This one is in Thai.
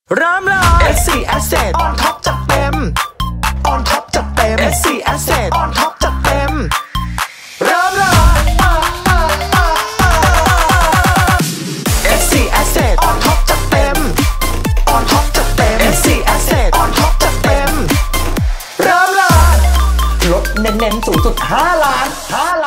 เริ่มเลย SC Asset on top จัดเต็ม on top จัดเต็ม SC Asset on top จัดเต็มเริ่มเลย SC Asset on top จัดเต็ม on top จัดเต็ม SC Asset on top จัดเต็มเริ่มเลยลดเน้นๆสูงสุด5 ล้าน